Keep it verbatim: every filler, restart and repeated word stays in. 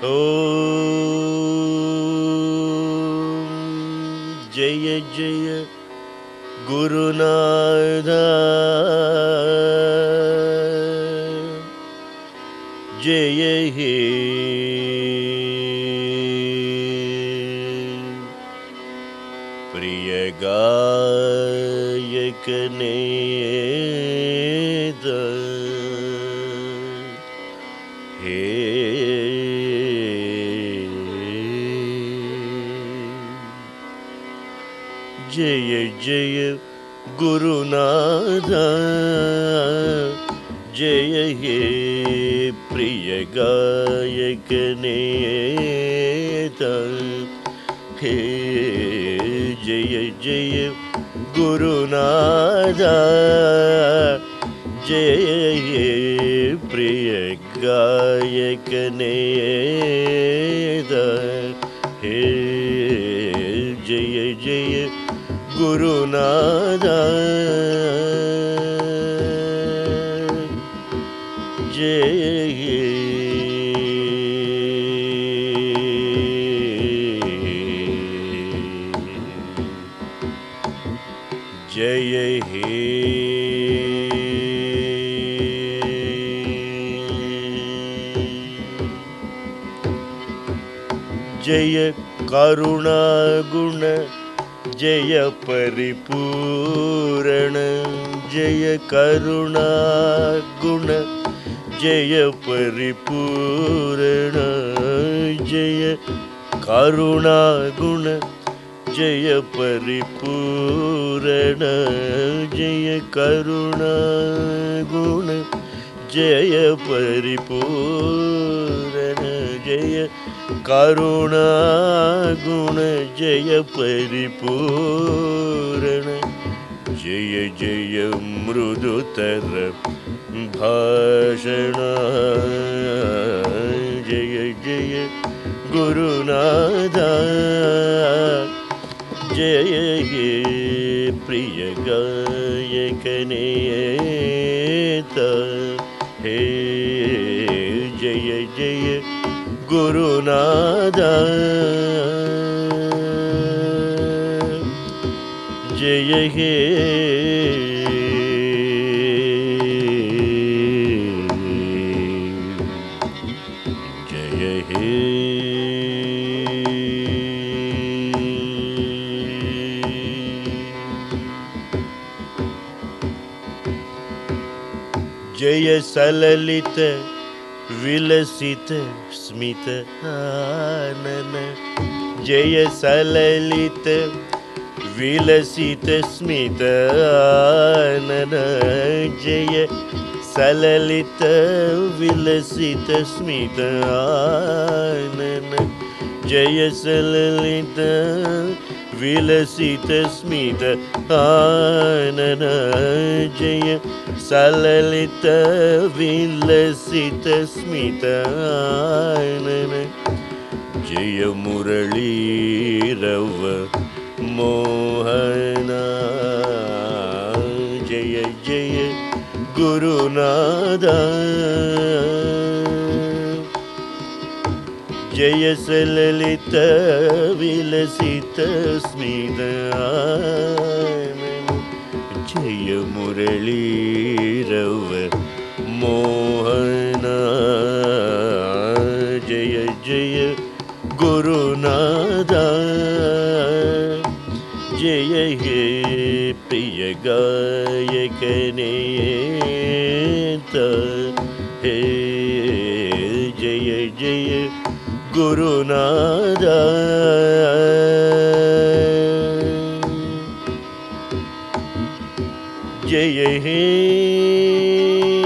ಓಂ ಜಯ ಜಯ ಗುರುನಾಥ ಜಯ ಹೇ ಪ್ರಿಯ ಗಾಯಕನೇ ಹೇ ಜಯ ಜಯ ಗುರುನಾಥ ಜಯ ಹೇ ಪ್ರಿಯ ಗಾಯಕನೇ ಹೇ ಜಯ ಜಯ ಗುರುನಾಥ ಜಯ ಹೇ ಪ್ರಿಯ ಗಾಯಕನೇ ಹೇ ಜಯ ಜಯ ಗುರುನಾಥ ಜಯ ಹೇ ಜಯ ಹೇ ಜಯ ಕರುಣಾ ಗುಣ ಜಯ ಪರಿಪೂರಣ ಜಯ ಕರುಣಾ ಗುಣ ಜಯ ಪರಿಪೂರಣ ಜಯ ಕರುಣಾ ಗುಣ ಜಯ ಪರಿಪೂರಣ ಜಯ ಕರುಣಾ ಗುಣ ಜಯ ಪರಿಪೂರಣ ಜಯ ಕರುಣಾ ಗುಣ ಜಯ ಪರಿಪೂರಣ ಜಯ ಜಯ ಮೃದುತರ ಭಾಷಣ ಜಯ ಜಯ ಗುರುನಾಥ ಜಯ ಹೇ ಪ್ರಿಯ ಗಾಯಕನೇ ಹೇ ಜಯ ಜಯ ಗುರುನಾಥ ಜಯ ಹೇ ಜಯ ಹೇ ಜಯ ಸಲಲಿತ ವಿಲಸಿತ ಸ್ಮಿತ ಆನನ ಜಯ ಸಲಲಿತ ವಿಲಸಿತ ಸ್ಮಿತ ಆನನ ಜಯ ಸಲಲಿತ ವಿಲಸಿತ ಸ್ಮಿತ ಆನನ ಜಯ ಸಲಲಿತ ವಿಲಸಿತ ಸ್ಮಿತ ಆನನ ಜಯ ಸಲಲಿತ ವಿಲಸಿತ ಸ್ಮಿತ ಆನನ ಜಯ ಮುರಳೀರವ ಮೋಹನ ಜಯ ಜಯ ಗುರುನಾಥ ಜಯ ಸಲಲಿತ ವಿಲಸಿತ ಸ್ಮಿತ ಆನನ ಜಯ ಮುರಳೀರವ ಮೋಹನ ಜಯ ಜಯ ಗುರುನಾಥ ಜಯ ಹೇ ಪ್ರಿಯ ಗಾಯಕನೇ ಹೇ ಜಯ ಜಯ ಗುರುನಾಥ ಜಯ ಹೇ